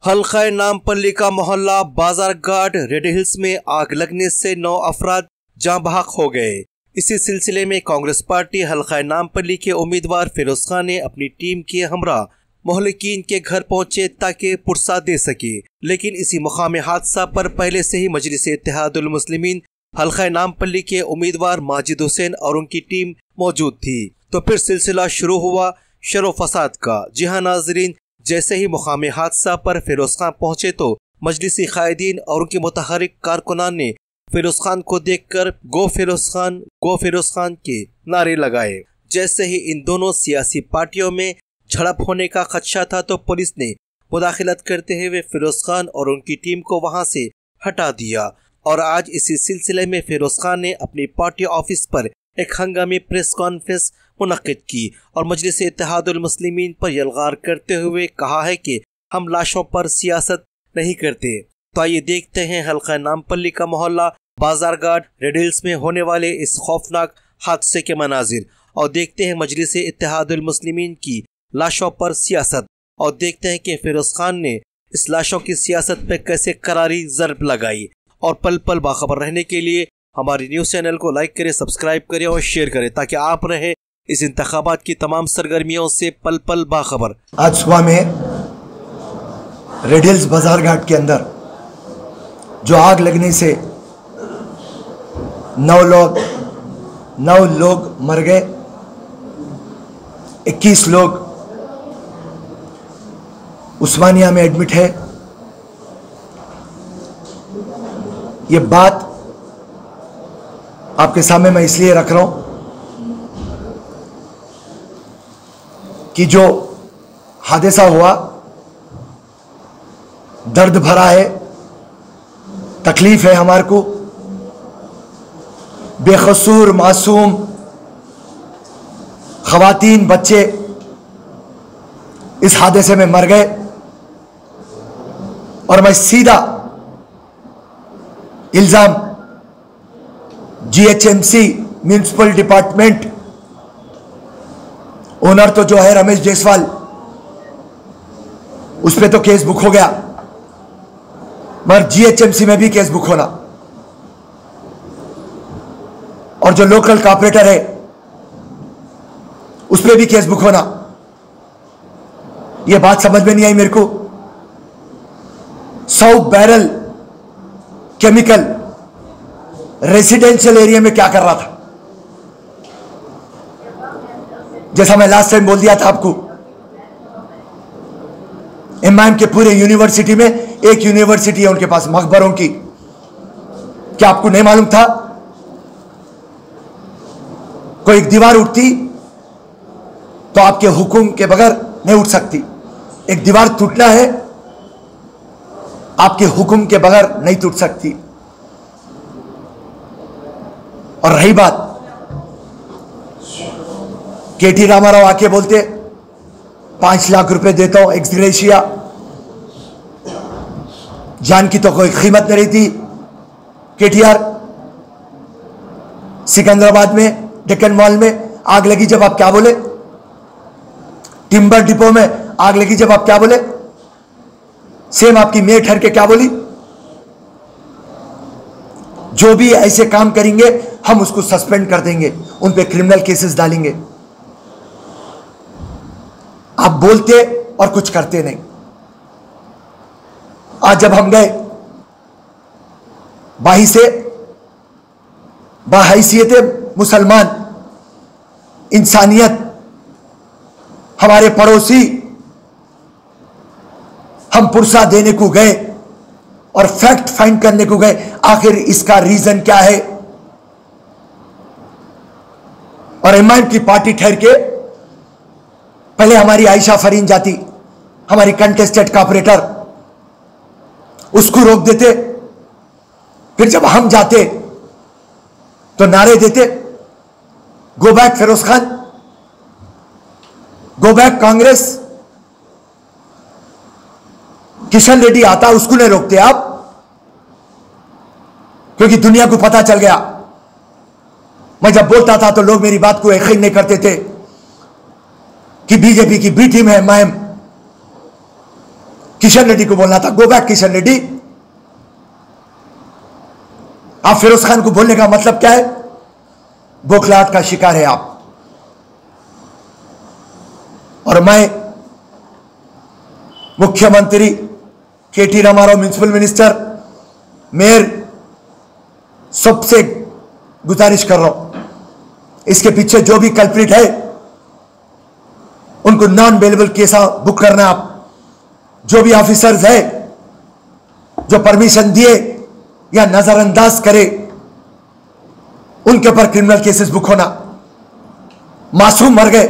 हल्का नामपल्ली का मोहल्ला बाजार घाट रेड हिल्स में आग लगने से 9 अफराद जाँ बहक हो गए। इसी सिलसिले में कांग्रेस पार्टी हल्का नामपल्ली के उम्मीदवार फिरोज खान ने अपनी टीम के हमरा मोहल्लिकीन के घर पहुंचे ताकि पुरसा दे सके, लेकिन इसी मुकामी हादसा पर पहले से ही मजलिस इत्तेहादुल मुस्लिमीन हल्का नामपल्ली के उम्मीदवार माजिद हुसैन और उनकी टीम मौजूद थी। तो फिर सिलसिला शुरू हुआ शर फसाद का। जी हाँ नाजरीन, जैसे ही मुकामी हादसा पर फिरोज खान पहुंचे तो मजलिसी कायदीन और उनके मुतहरिक कारकुनान ने फिरोज खान को देखकर गो फिरोज खान के नारे लगाए। जैसे ही इन दोनों सियासी पार्टियों में झड़प होने का खदशा था तो पुलिस ने मुदाखिलत करते हुए फिरोज खान और उनकी टीम को वहां से हटा दिया। और आज इसी सिलसिले में फिरोज खान ने अपनी पार्टी ऑफिस पर एक हंगामी प्रेस कॉन्फ्रेंस मुनक्किद की और मजलिस इत्तेहादुल मुस्लिमीन पर यलगार करते हुए कहा है कि हम लाशों पर सियासत नहीं करते। तो आइए देखते हैं हल्का नामपल्ली का मोहल्ला बाजार घाट रेड हिल्स में होने वाले इस खौफनाक हादसे के मनाजिर, और देखते हैं मजलिस इत्तेहादुल मुस्लिमीन की लाशों पर सियासत, और देखते हैं कि फिरोज खान ने इस लाशों की सियासत पर कैसे करारी ज़रब लगाई। और पल पल बाखबर रहने के लिए हमारी न्यूज़ चैनल को लाइक करें, सब्सक्राइब करें और शेयर करें ताकि आप रहे इस इंतखाबात की तमाम सरगर्मियों से पल पल बाखबर। आज सुबह में रेड हिल्स बाजार घाट के अंदर जो आग लगने से 9 लोग मर गए, 21 लोग उस्मानिया में एडमिट है। ये बात आपके सामने मैं इसलिए रख रहा हूं कि जो हादसा हुआ दर्द भरा है, तकलीफ है हमारे को। बेकसूर मासूम खवातीन बच्चे इस हादसे में मर गए। और मैं सीधा इल्जाम जीएचएमसी म्युनिसिपल डिपार्टमेंट ओनर तो जो है रमेश जायसवाल, उस पर तो केस बुक हो गया, मगर जीएचएमसी में भी केस बुक होना, और जो लोकल कॉर्पोरेटर है उस पर भी केस बुक होना। यह बात समझ में नहीं आई मेरे को। 100 बैरल केमिकल रेसिडेंशियल एरिया में क्या कर रहा था? जैसा मैं लास्ट टाइम बोल दिया था आपको, एमआईएम के पूरे यूनिवर्सिटी में एक यूनिवर्सिटी है उनके पास मकबरों की। क्या आपको नहीं मालूम था? कोई एक दीवार उठती तो आपके हुक्म के बगैर नहीं उठ सकती। एक दीवार टूटना है, आपके हुक्म के बगैर नहीं टूट सकती। और रही बात, केटी रामाराव आके बोलते 5 लाख रुपए देता हूं एक्स ग्रेशिया, जान की तो कोई कीमत नहीं रही थी। केटीआर सिकंदराबाद में डेक्कन मॉल में आग लगी जब आप क्या बोले? टिम्बर डिपो में आग लगी जब आप क्या बोले? सेम आपकी मेयर ठहर के क्या बोली? जो भी ऐसे काम करेंगे हम उसको सस्पेंड कर देंगे, उन पे क्रिमिनल केसेस डालेंगे। आप बोलते और कुछ करते नहीं। आज जब हम गए बाहैसियत मुसलमान इंसानियत, हमारे पड़ोसी, हम पुरसा देने को गए और फैक्ट फाइंड करने को गए आखिर इसका रीजन क्या है। और एमआईएम की पार्टी ठहर के पहले हमारी आयशा फरीन जाती, हमारी कंटेस्टेड कॉर्पोरेटर, उसको रोक देते। फिर जब हम जाते तो नारे देते go back Firoz Khan, go back Congress. Kishan Reddy आता, उसको नहीं रोकते आप, क्योंकि दुनिया को पता चल गया। मैं जब बोलता था तो लोग मेरी बात को यकीन नहीं करते थे कि बीजेपी की बी टीम है एमआईएम। किशन रेड्डी को बोलना था, गो बैक किशन रेड्डी। आप फिरोज खान को बोलने का मतलब क्या है? बौखलाहट का शिकार है आप। और मैं मुख्यमंत्री KT Ramarao, municipal minister, mayor, सबसे गुजारिश कर रहा हूं, इसके पीछे जो भी कल्प्रिट है उनको नॉन बेलेबल केस बुक करना। आप जो भी ऑफिसर्स है जो परमिशन दिए या नजरअंदाज करे उनके ऊपर क्रिमिनल केसेस बुक होना। मासूम मर गए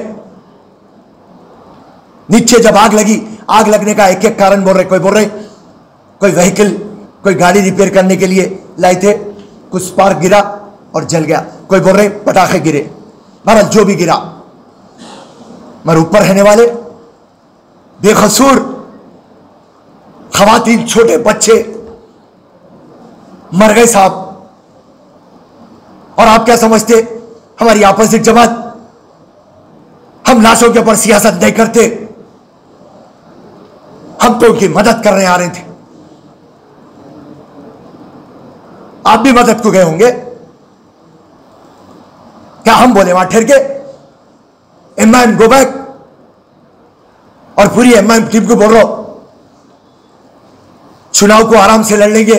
नीचे जब आग लगी। आग लगने का एक एक कारण बोल रहे। कोई बोल रहे कोई व्हीकल, कोई गाड़ी रिपेयर करने के लिए लाए थे, कुछ स्पार्क गिरा और जल गया। कोई बोल रहे पटाखे गिरे। बहरहाल जो भी गिरा, मगर ऊपर रहने वाले बेकसूर खवातीन, छोटे बच्चे मर गए साहब। और आप क्या समझते हमारी अपोजिट जमात हम लाशों के ऊपर सियासत नहीं करते? हम तो उनकी मदद करने आ रहे थे। आप भी मदद को गए होंगे। क्या हम बोले वहां ठहर के एमआईएम गो बैक? और पूरी एमआईएम टीम को बोल रहा हूं चुनाव को आराम से लड़ लेंगे।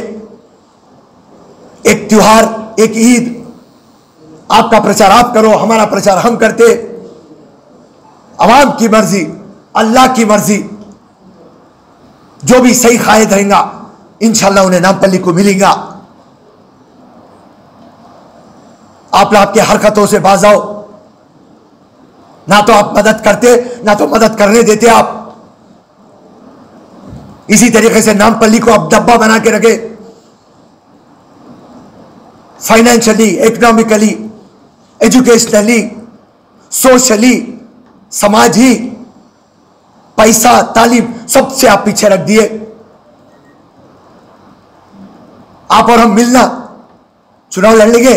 एक त्योहार, एक ईद, आपका प्रचार आप करो, हमारा प्रचार हम करते। अवाम की मर्जी, अल्लाह की मर्जी, जो भी सही कायद रहेगा इंशाअल्लाह उन्हें नामपल्ली को मिलेगा। आप लोग आपकी हरकतों से बाज आओ। ना तो आप मदद करते, ना तो मदद करने देते। आप इसी तरीके से नामपल्ली को आप डब्बा बना के रखे। फाइनेंशियली, इकोनॉमिकली, एजुकेशनली, सोशली, समाजी, पैसा, तालीम, सबसे आप पीछे रख दिए। आप और हम मिलना चुनाव लड़ लेंगे।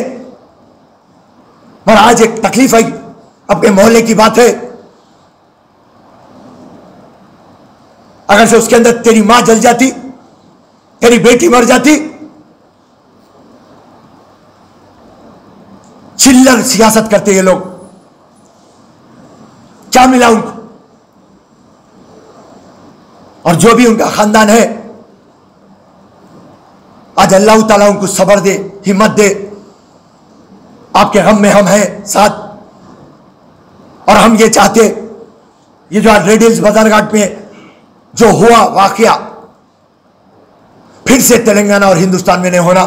पर आज एक तकलीफ आई, अपने मोहल्ले की बात है। अगर से उसके अंदर तेरी मां जल जाती, तेरी बेटी मर जाती, चिल्लर सियासत करते ये लोग। क्या मिला उनको? और जो भी उनका खानदान है, आज अल्लाह ताला उनको सब्र दे, हिम्मत दे। आपके गम में हम हैं साथ। और हम ये चाहते, ये जो आज रेड हिल्स बाजारघाट में जो हुआ वाकया फिर से तेलंगाना और हिंदुस्तान में नहीं होना।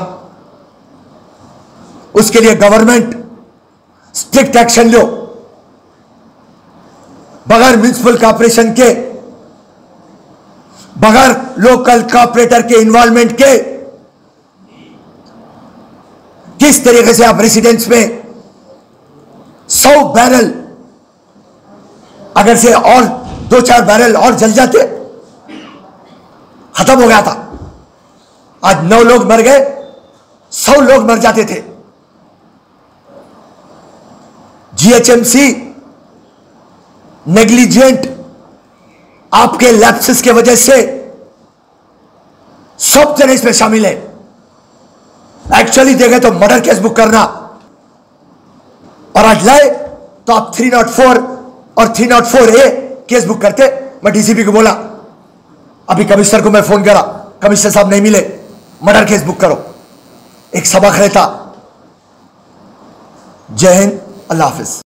उसके लिए गवर्नमेंट स्ट्रिक्ट एक्शन लो। बगैर म्युनिसिपल कॉर्पोरेशन के, बगैर लोकल कॉर्पोरेटर के इन्वॉल्वमेंट के किस तरीके से आप रेसिडेंस में 100 बैरल, अगर से और 2-4 बैरल और जल जाते खत्म हो गया था। आज 9 लोग मर गए, 100 लोग मर जाते थे। जीएचएमसी नेग्लिजेंट आपके लैप्सेस के वजह से सब जने इसमें शामिल है। एक्चुअली देखे तो मर्डर केस बुक करना, और आज लाए तो आप 304 और 304A केस बुक करते। मैं डीसीपी को बोला, अभी कमिश्नर को मैं फोन करा, कमिश्नर साहब नहीं मिले, मर्डर केस बुक करो। एक सबक रहता। जय हिंद, अल्लाह हाफिज।